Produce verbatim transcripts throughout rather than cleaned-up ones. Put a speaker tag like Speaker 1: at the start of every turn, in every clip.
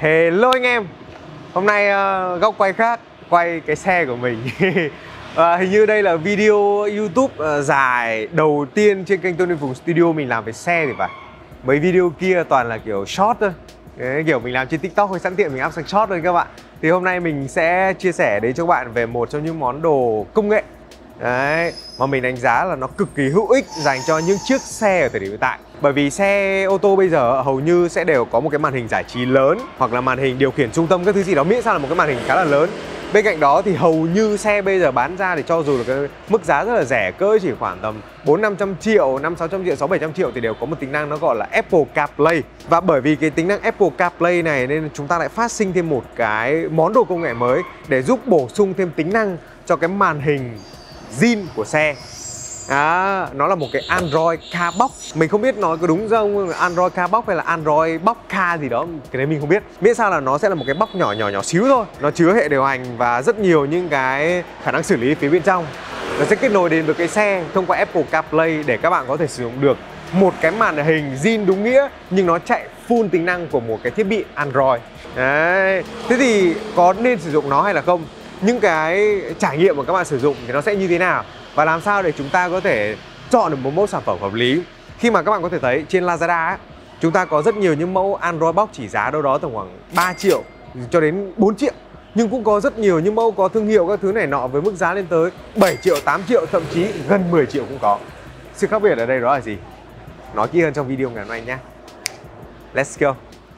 Speaker 1: Hello anh em. Hôm nay uh, góc quay khác, quay cái xe của mình. uh, Hình như đây là video YouTube uh, dài đầu tiên trên kênh Tony Phùng Studio mình làm về xe thì phải. Mấy video kia toàn là kiểu short thôi. Đấy, kiểu mình làm trên TikTok thôi, sẵn tiện mình up sang short thôi các bạn. Thì hôm nay mình sẽ chia sẻ đến cho các bạn về một trong những món đồ công nghệ đấy, mà mình đánh giá là nó cực kỳ hữu ích dành cho những chiếc xe ở thời điểm hiện tại. Bởi vì xe ô tô bây giờ hầu như sẽ đều có một cái màn hình giải trí lớn, hoặc là màn hình điều khiển trung tâm các thứ gì đó, miễn sao là một cái màn hình khá là lớn. Bên cạnh đó thì hầu như xe bây giờ bán ra thì cho dù là cái mức giá rất là rẻ, cỡ chỉ khoảng tầm bốn năm trăm triệu, năm sáu trăm triệu, sáu bảy trăm triệu thì đều có một tính năng nó gọi là Apple CarPlay. Và bởi vì cái tính năng Apple CarPlay này nên chúng ta lại phát sinh thêm một cái món đồ công nghệ mới để giúp bổ sung thêm tính năng cho cái màn hình zin của xe. À, nó là một cái Android Car Box. Mình không biết nói có đúng không, Android Car Box hay là Android Box Car gì đó, cái đấy mình không biết. Miễn sao là nó sẽ là một cái box nhỏ nhỏ nhỏ xíu thôi. Nó chứa hệ điều hành và rất nhiều những cái khả năng xử lý phía bên trong. Nó sẽ kết nối đến với cái xe thông qua Apple CarPlay để các bạn có thể sử dụng được một cái màn hình zin đúng nghĩa, nhưng nó chạy full tính năng của một cái thiết bị Android. Đấy. Thế thì có nên sử dụng nó hay là không? Những cái trải nghiệm của các bạn sử dụng thì nó sẽ như thế nào? Và làm sao để chúng ta có thể chọn được một mẫu sản phẩm hợp lý? Khi mà các bạn có thể thấy trên Lazada ấy, chúng ta có rất nhiều những mẫu Android Box chỉ giá đâu đó tầm khoảng ba triệu cho đến bốn triệu. Nhưng cũng có rất nhiều những mẫu có thương hiệu các thứ này nọ với mức giá lên tới bảy triệu, tám triệu, thậm chí gần mười triệu cũng có. Sự khác biệt ở đây đó là gì? Nói kỹ hơn trong video ngày hôm nay nhé. Let's go!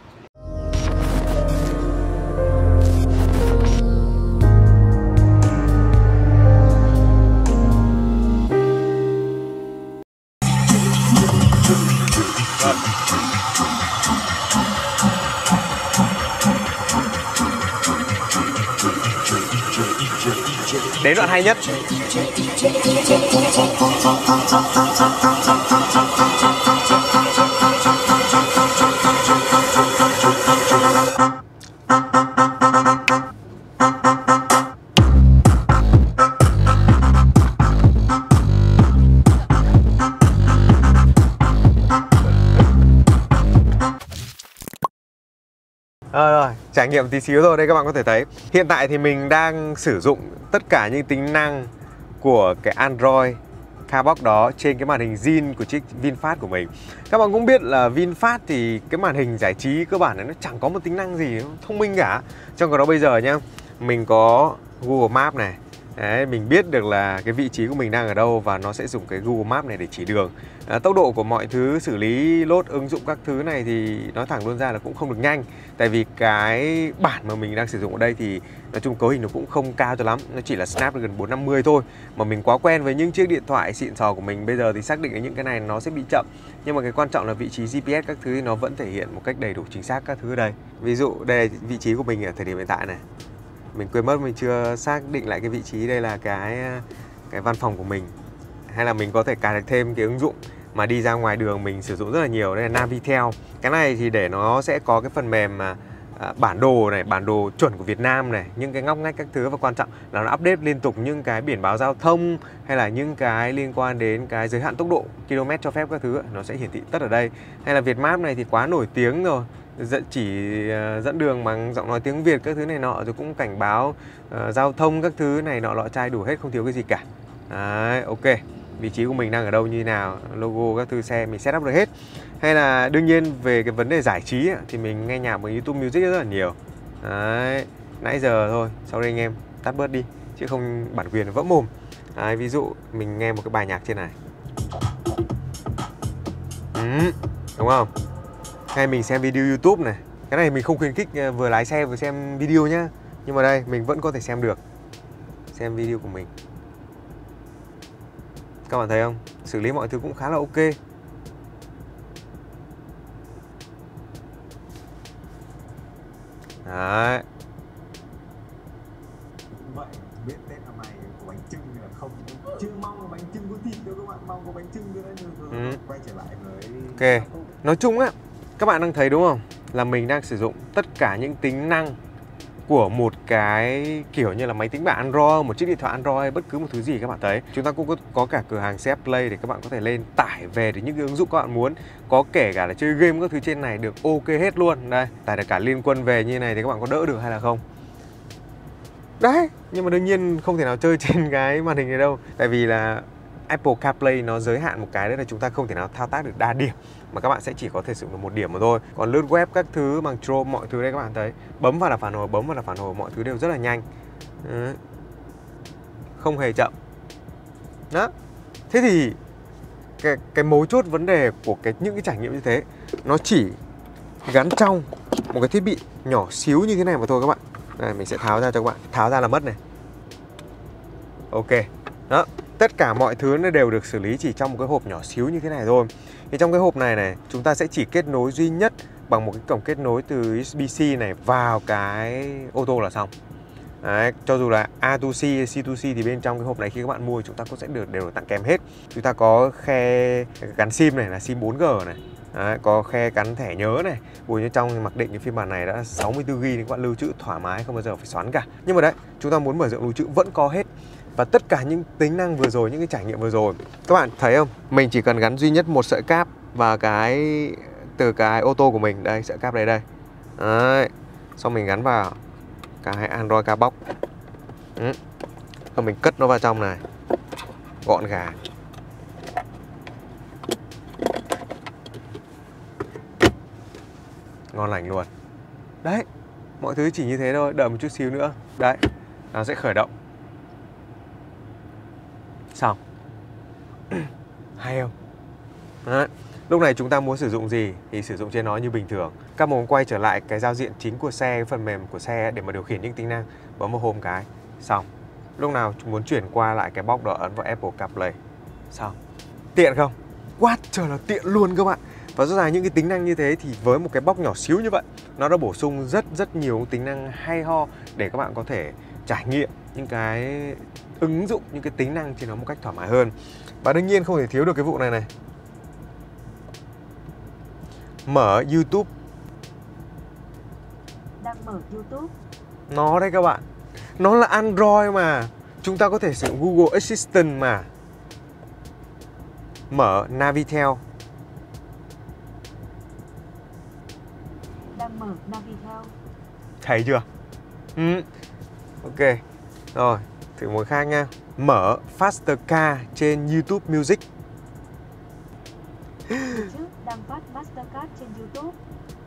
Speaker 1: Đến đoạn hay nhất. À, rồi, trải nghiệm tí xíu thôi. Đây các bạn có thể thấy hiện tại thì mình đang sử dụng tất cả những tính năng của cái Android Car Box đó trên cái màn hình zin của chiếc VinFast của mình. Các bạn cũng biết là VinFast thì cái màn hình giải trí cơ bản này nó chẳng có một tính năng gì thông minh cả. Trong cái đó bây giờ nhá, mình có Google Maps này. Đấy, mình biết được là cái vị trí của mình đang ở đâu và nó sẽ dùng cái Google Maps này để chỉ đường. À, tốc độ của mọi thứ xử lý load ứng dụng các thứ này thì nói thẳng luôn ra là cũng không được nhanh. Tại vì cái bản mà mình đang sử dụng ở đây thì nói chung cấu hình nó cũng không cao cho lắm. Nó chỉ là Snapdragon bốn năm mươi thôi. Mà mình quá quen với những chiếc điện thoại xịn sò của mình bây giờ thì xác định là những cái này nó sẽ bị chậm. Nhưng mà cái quan trọng là vị trí giê pê ét các thứ thì nó vẫn thể hiện một cách đầy đủ chính xác các thứ ở đây. Ví dụ đây là vị trí của mình ở thời điểm hiện tại này. Mình quên mất mình chưa xác định lại cái vị trí, đây là cái cái văn phòng của mình. Hay là mình có thể cài đặt thêm cái ứng dụng mà đi ra ngoài đường mình sử dụng rất là nhiều, đây là Navitel. Cái này thì để nó sẽ có cái phần mềm mà à, bản đồ này, bản đồ chuẩn của Việt Nam này, những cái ngóc ngách các thứ, và quan trọng là nó update liên tục những cái biển báo giao thông hay là những cái liên quan đến cái giới hạn tốc độ, km cho phép các thứ, nó sẽ hiển thị tất ở đây. Hay là Vietmap này thì quá nổi tiếng rồi, dẫn chỉ uh, dẫn đường bằng giọng nói tiếng Việt các thứ này nọ, rồi cũng cảnh báo uh, giao thông các thứ này nọ lọ chai đủ hết, không thiếu cái gì cả. Đấy, ok. Vị trí của mình đang ở đâu như thế nào, logo các thứ xe mình set up được hết. Hay là đương nhiên về cái vấn đề giải trí ấy, thì mình nghe nhạc bằng YouTube Music rất là nhiều. Đấy, nãy giờ thôi, sau đây anh em tắt bớt đi chứ không bản quyền vỡ mồm. Đấy, ví dụ mình nghe một cái bài nhạc trên này, ừ, đúng không? Hay mình xem video YouTube này. Cái này mình không khuyến khích vừa lái xe vừa xem video nhá. Nhưng mà đây mình vẫn có thể xem được. Xem video của mình. Các bạn thấy không? Xử lý mọi thứ cũng khá là ok. Đấy.
Speaker 2: Vậy biết Tết năm nay có bánh chưng hay là không? Chưa mong có bánh chưng có thịt đâu các bạn, mong có bánh chưng nữa rồi ừ. Quay trở lại với...
Speaker 1: Ok. Nói chung á, các bạn đang thấy đúng không? Là mình đang sử dụng tất cả những tính năng của một cái kiểu như là máy tính bảng Android, một chiếc điện thoại Android, bất cứ một thứ gì các bạn thấy. Chúng ta cũng có, có cả cửa hàng xê ép Play để các bạn có thể lên tải về được những cái ứng dụng các bạn muốn. Có kể cả là chơi game các thứ trên này được ok hết luôn. Đây, tải được cả Liên Quân về như này thì các bạn có đỡ được hay là không? Đấy, nhưng mà đương nhiên không thể nào chơi trên cái màn hình này đâu. Tại vì là Apple CarPlay nó giới hạn một cái, đấy là chúng ta không thể nào thao tác được đa điểm, mà các bạn sẽ chỉ có thể sử dụng được một điểm mà thôi. Còn lướt web các thứ bằng Chrome, mọi thứ đây các bạn thấy, bấm vào là phản hồi, bấm vào là phản hồi, mọi thứ đều rất là nhanh. Đấy. Không hề chậm. Đó. Thế thì cái, cái mấu chốt vấn đề của cái những cái trải nghiệm như thế, nó chỉ gắn trong một cái thiết bị nhỏ xíu như thế này mà thôi các bạn. Đây, mình sẽ tháo ra cho các bạn. Tháo ra là mất này. Ok. Đó. Tất cả mọi thứ nó đều được xử lý chỉ trong một cái hộp nhỏ xíu như thế này thôi. Thì trong cái hộp này này, chúng ta sẽ chỉ kết nối duy nhất bằng một cái cổng kết nối từ u ét bê-C này vào cái ô tô là xong. Đấy, cho dù là A to C, C to C thì bên trong cái hộp này khi các bạn mua chúng ta cũng sẽ được đều được tặng kèm hết. Chúng ta có khe gắn sim này là sim bốn G này. Đấy, có khe gắn thẻ nhớ này. Bùi như trong mặc định cái phiên bản này đã sáu mươi tư gi ga bai thì các bạn lưu trữ thoải mái, không bao giờ phải xoắn cả. Nhưng mà đấy, chúng ta muốn mở rộng lưu trữ vẫn có hết. Và tất cả những tính năng vừa rồi, những cái trải nghiệm vừa rồi, các bạn thấy không? Mình chỉ cần gắn duy nhất một sợi cáp vào cái từ cái ô tô của mình. Đây, sợi cáp đây đây. Đấy. Xong mình gắn vào cái Android Car Box. Ừ. Xong mình cất nó vào trong này. Gọn gàng. Ngon lành luôn. Đấy, mọi thứ chỉ như thế thôi, đợi một chút xíu nữa. Đấy, nó sẽ khởi động. Xong. Hay không? Đấy. Lúc này chúng ta muốn sử dụng gì thì sử dụng trên nó như bình thường. Các bạn quay trở lại cái giao diện chính của xe, cái phần mềm của xe để mà điều khiển những tính năng, bấm vào Home cái. Xong. Lúc nào muốn chuyển qua lại cái box đó ấn vào Apple CarPlay. Xong. Tiện không? Quá trời là tiện luôn các bạn. Và rõ ràng những cái tính năng như thế thì với một cái box nhỏ xíu như vậy, nó đã bổ sung rất rất nhiều tính năng hay ho để các bạn có thể trải nghiệm những cái ứng dụng, những cái tính năng trên nó một cách thoải mái hơn. Và đương nhiên không thể thiếu được cái vụ này này. Mở YouTube.
Speaker 3: Đang mở YouTube.
Speaker 1: Nó đây các bạn. Nó là Android mà. Chúng ta có thể sử dụng Google Assistant mà. Mở Navitel.
Speaker 3: Đang mở Navitel.
Speaker 1: Thấy chưa? Ừ. Ok. Rồi, thử một khác nha. Mở Faster Car trên YouTube Music.
Speaker 3: Trước đang phát Mastercard trên YouTube.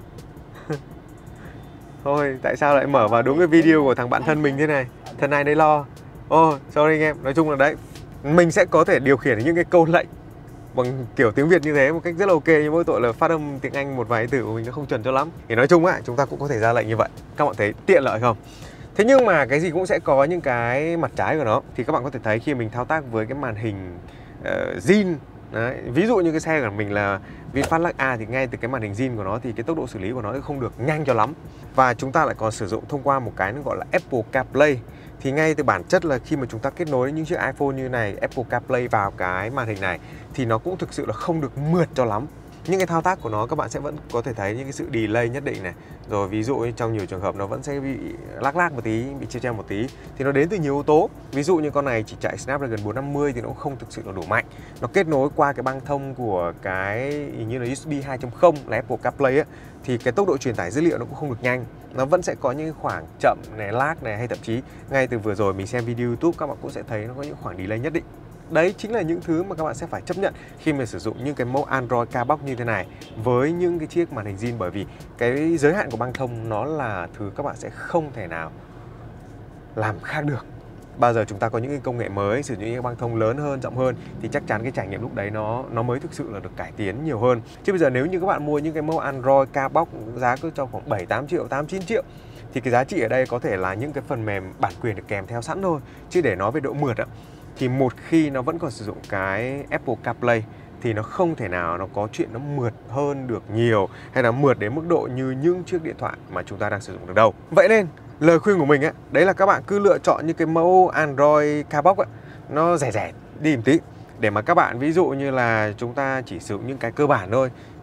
Speaker 1: Thôi, tại sao lại mở vào đúng cái video của thằng bạn thân mình thế này? Thân này đấy lo. Ô, oh, sorry anh em. Nói chung là đấy, mình sẽ có thể điều khiển những cái câu lệnh bằng kiểu tiếng Việt như thế một cách rất là ok, nhưng mỗi tội là phát âm tiếng Anh một vài từ của mình nó không chuẩn cho lắm. Thì nói chung á, chúng ta cũng có thể ra lệnh như vậy. Các bạn thấy tiện lợi không? Thế nhưng mà cái gì cũng sẽ có những cái mặt trái của nó. Thì các bạn có thể thấy khi mình thao tác với cái màn hình uh, zin. Đấy, ví dụ như cái xe của mình là VinFast Lux A thì ngay từ cái màn hình zin của nó thì cái tốc độ xử lý của nó không được nhanh cho lắm. Và chúng ta lại còn sử dụng thông qua một cái nó gọi là Apple CarPlay. Thì ngay từ bản chất là khi mà chúng ta kết nối những chiếc iPhone như này, Apple CarPlay vào cái màn hình này thì nó cũng thực sự là không được mượt cho lắm. Những cái thao tác của nó các bạn sẽ vẫn có thể thấy những cái sự delay nhất định này. Rồi ví dụ như trong nhiều trường hợp nó vẫn sẽ bị lắc lắc một tí, bị treo treo một tí. Thì nó đến từ nhiều yếu tố. Ví dụ như con này chỉ chạy Snapdragon bốn năm mươi thì nó cũng không thực sự là đủ mạnh. Nó kết nối qua cái băng thông của cái như là u ét bê hai chấm không là Apple CarPlay á, thì cái tốc độ truyền tải dữ liệu nó cũng không được nhanh. Nó vẫn sẽ có những khoảng chậm này, lag này, hay thậm chí ngay từ vừa rồi mình xem video YouTube các bạn cũng sẽ thấy nó có những khoảng delay nhất định. Đấy chính là những thứ mà các bạn sẽ phải chấp nhận khi mà sử dụng những cái mẫu Android Car Box như thế này với những cái chiếc màn hình zin, bởi vì cái giới hạn của băng thông nó là thứ các bạn sẽ không thể nào làm khác được. Bao giờ chúng ta có những cái công nghệ mới, sử dụng những cái băng thông lớn hơn, rộng hơn thì chắc chắn cái trải nghiệm lúc đấy nó nó mới thực sự là được cải tiến nhiều hơn. Chứ bây giờ nếu như các bạn mua những cái mẫu Android Car Box giá cứ cho khoảng bảy tám triệu, tám chín triệu thì cái giá trị ở đây có thể là những cái phần mềm bản quyền được kèm theo sẵn thôi. Chứ để nói về độ mượt á, thì một khi nó vẫn còn sử dụng cái Apple CarPlay thì nó không thể nào nó có chuyện nó mượt hơn được nhiều, hay là mượt đến mức độ như những chiếc điện thoại mà chúng ta đang sử dụng được đâu. Vậy nên lời khuyên của mình á, đấy là các bạn cứ lựa chọn những cái mẫu Android Car Box á, nó rẻ rẻ đi một tí, để mà các bạn ví dụ như là chúng ta chỉ sử dụng những cái cơ bản thôi,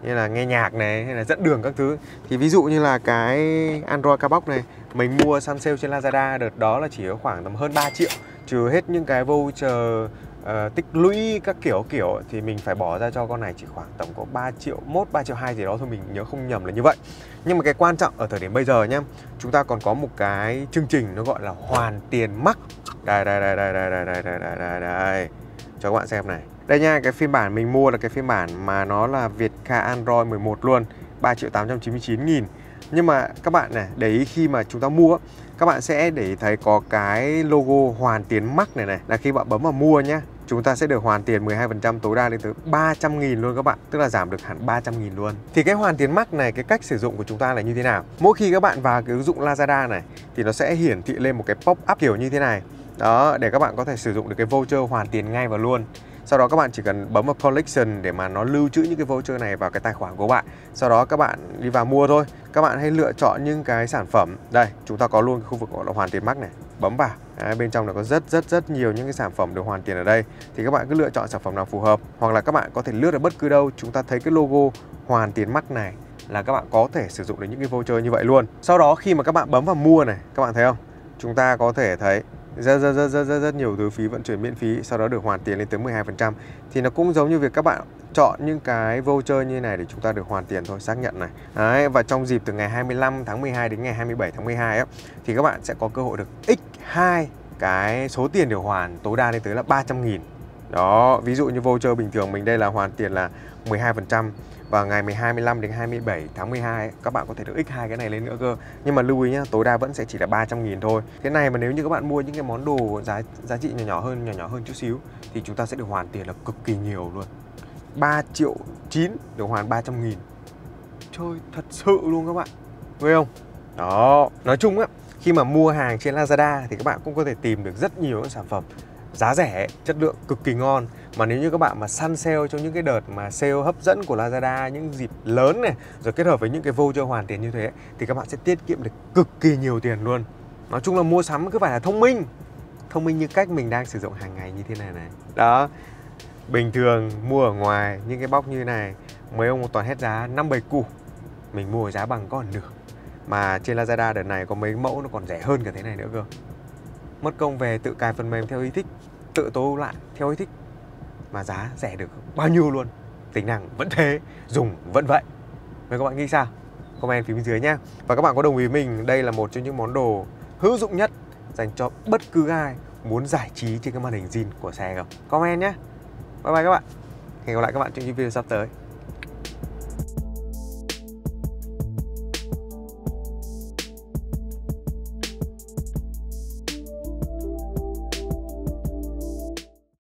Speaker 1: như là nghe nhạc này hay là dẫn đường các thứ. Thì ví dụ như là cái Android Cabox này mình mua săn sale trên Lazada đợt đó là chỉ có khoảng tầm hơn ba triệu, trừ hết những cái voucher uh, tích lũy các kiểu kiểu thì mình phải bỏ ra cho con này chỉ khoảng tầm có ba triệu mốt, ba triệu hai gì đó thôi, mình nhớ không nhầm là như vậy. Nhưng mà cái quan trọng ở thời điểm bây giờ nhá, chúng ta còn có một cái chương trình nó gọi là hoàn tiền mắc. Đây đây đây đây đây đây đây đây đây, đây, đây. Cho các bạn xem này. Đây nha, cái phiên bản mình mua là cái phiên bản mà nó là Vietcard Android mười một luôn, ba triệu tám trăm chín mươi chín nghìn. Nhưng mà các bạn này, để ý khi mà chúng ta mua, các bạn sẽ để ý thấy có cái logo hoàn tiền mắc này này, là khi bạn bấm vào mua nhá, chúng ta sẽ được hoàn tiền mười hai phần trăm tối đa lên tới ba trăm nghìn luôn các bạn. Tức là giảm được hẳn ba trăm nghìn luôn. Thì cái hoàn tiền mắc này, cái cách sử dụng của chúng ta là như thế nào? Mỗi khi các bạn vào cái ứng dụng Lazada này thì nó sẽ hiển thị lên một cái pop-up kiểu như thế này. Đó, để các bạn có thể sử dụng được cái voucher hoàn tiền ngay vào luôn. Sau đó các bạn chỉ cần bấm vào Collection để mà nó lưu trữ những cái voucher này vào cái tài khoản của bạn. Sau đó các bạn đi vào mua thôi. Các bạn hãy lựa chọn những cái sản phẩm. Đây, chúng ta có luôn cái khu vực gọi là hoàn tiền mắc này. Bấm vào. Đấy, bên trong nó có rất rất rất nhiều những cái sản phẩm được hoàn tiền ở đây. Thì các bạn cứ lựa chọn sản phẩm nào phù hợp. Hoặc là các bạn có thể lướt ở bất cứ đâu. Chúng ta thấy cái logo hoàn tiền mắc này là các bạn có thể sử dụng được những cái voucher như vậy luôn. Sau đó khi mà các bạn bấm vào mua này, các bạn thấy không? Chúng ta có thể thấy rất rất rất rất rất rất nhiều thứ phí vận chuyển miễn phí, sau đó được hoàn tiền lên tới mười hai phần trăm. Thì nó cũng giống như việc các bạn chọn những cái voucher như này để chúng ta được hoàn tiền thôi, xác nhận này. Đấy, và trong dịp từ ngày hai mươi lăm tháng mười hai đến ngày hai mươi bảy tháng mười hai á, thì các bạn sẽ có cơ hội được nhân hai cái số tiền điều hoàn tối đa lên tới là ba trăm nghìn. Đó, ví dụ như voucher bình thường mình đây là hoàn tiền là mười hai phần trăm. Và ngày hai mươi lăm đến hai mươi bảy tháng mười hai ấy, các bạn có thể được nhân hai cái này lên nữa cơ. Nhưng mà lưu ý nhá, tối đa vẫn sẽ chỉ là ba trăm nghìn thôi. Cái này mà nếu như các bạn mua những cái món đồ giá giá trị nhỏ nhỏ hơn, nhỏ nhỏ hơn chút xíu thì chúng ta sẽ được hoàn tiền là cực kỳ nhiều luôn. ba triệu chín được hoàn ba trăm nghìn. Chơi thật sự luôn các bạn. Nghe không? Đó, nói chung á, khi mà mua hàng trên Lazada thì các bạn cũng có thể tìm được rất nhiều các sản phẩm giá rẻ, chất lượng cực kỳ ngon. Mà nếu như các bạn mà săn sale trong những cái đợt mà sale hấp dẫn của Lazada, những dịp lớn này, rồi kết hợp với những cái voucher hoàn tiền như thế, thì các bạn sẽ tiết kiệm được cực kỳ nhiều tiền luôn. Nói chung là mua sắm cứ phải là thông minh. Thông minh như cách mình đang sử dụng hàng ngày như thế này này. Đó, bình thường mua ở ngoài những cái box như thế này, mấy ông toàn hết giá năm bảy củ, mình mua giá bằng có nửa. Mà trên Lazada đợt này có mấy mẫu nó còn rẻ hơn cả thế này nữa cơ. Mất công về tự cài phần mềm theo ý thích, tự tố lại theo ý thích, mà giá rẻ được bao nhiêu luôn. Tính năng vẫn thế, dùng vẫn vậy. Vậy các bạn nghĩ sao? Comment phía bên dưới nhá. Và các bạn có đồng ý mình đây là một trong những món đồ hữu dụng nhất dành cho bất cứ ai muốn giải trí trên cái màn hình zin của xe không? Comment nhé. Bye bye các bạn. Hẹn gặp lại các bạn trong những video sắp tới.